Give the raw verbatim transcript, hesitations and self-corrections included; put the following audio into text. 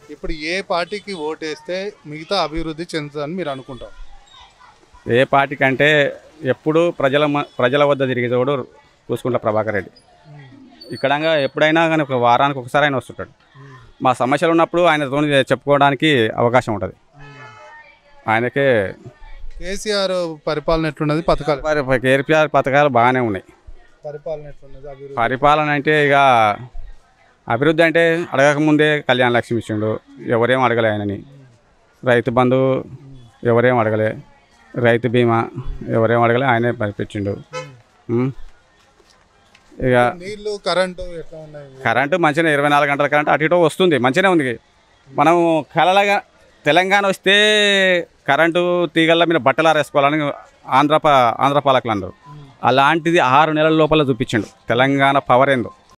ఇప్పుడు ఏ పార్టీకి ఓటేస్తే మిగతా అభివృద్ధి చెందుతుందని మీరు అనుకుంటారు? ఏ పార్టీ కంటే ఎప్పుడు ప్రజల ప్రజల వద్ద తిరిగి చూడు కూసుకుంటా ప్రభాకర్ రెడ్డి. ఇక్కడ ఎప్పుడైనా కానీ ఒక వారానికి ఒకసారి ఆయన వస్తుంటాడు. మా సమస్యలు ఉన్నప్పుడు ఆయనతో చెప్పుకోవడానికి అవకాశం ఉంటుంది. ఆయనకే కేసీఆర్ పరిపాలన ఎట్లున్నది? పథకాలు కేసీఆర్ పథకాలు బాగానే ఉన్నాయి. పరిపాలన ఎట్లున్నది? పరిపాలన అంటే ఇక అభివృద్ధి అంటే అడగకముందే కళ్యాణ లక్ష్మి ఇచ్చిండు, ఎవరేం అడగలే ఆయనని. రైతు బంధు ఎవరేం అడగలే, రైతు బీమా ఎవరేం అడగలే, ఆయనే పంపించిండు. ఇక నీళ్ళు కరెంటు ఎట్లా ఉన్నాయి? కరెంటు మంచిగా ఇరవై నాలుగు గంటల కరెంటు అటు ఇటు వస్తుంది, మంచిగానే ఉంది. మనం కలలాగా తెలంగాణ వస్తే కరెంటు తీగల మీద బట్టలు ఆరేసుకోవాలని ఆంధ్ర ఆంధ్ర పాలకులు అన్నారు. అలాంటిది ఆరు నెలల లోపల చూపించిండు తెలంగాణ పవర్ ఏందో.